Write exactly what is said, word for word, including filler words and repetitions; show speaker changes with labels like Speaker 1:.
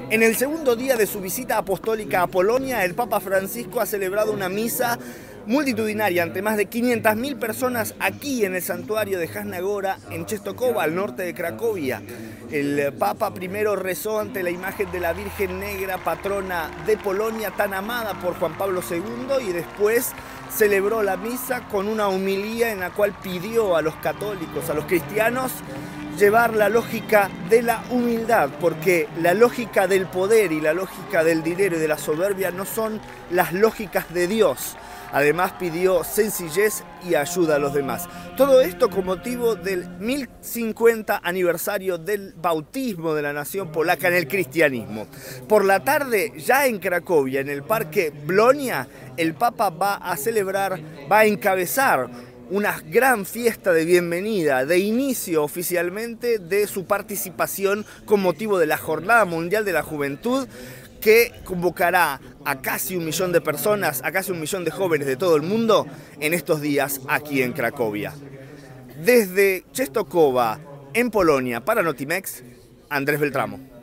Speaker 1: En el segundo día de su visita apostólica a Polonia, el Papa Francisco ha celebrado una misa multitudinaria ante más de quinientas mil personas aquí en el santuario de Jasna Góra, en Częstochowa, al norte de Cracovia. El Papa primero rezó ante la imagen de la Virgen Negra, patrona de Polonia, tan amada por Juan Pablo segundo, y después celebró la misa con una homilía en la cual pidió a los católicos, a los cristianos, llevar la lógica de la humildad, porque la lógica del poder y la lógica del dinero y de la soberbia no son las lógicas de Dios. Además pidió sencillez y ayuda a los demás. Todo esto con motivo del mil cincuenta aniversario del bautismo de la nación polaca en el cristianismo. Por la tarde, ya en Cracovia, en el Parque Blonia, el Papa va a celebrar, va a encabezar una gran fiesta de bienvenida, de inicio oficialmente de su participación con motivo de la Jornada Mundial de la Juventud, que convocará a casi un millón de personas, a casi un millón de jóvenes de todo el mundo en estos días aquí en Cracovia. Desde Częstochowa, en Polonia, para Notimex, Andrés Beltramo.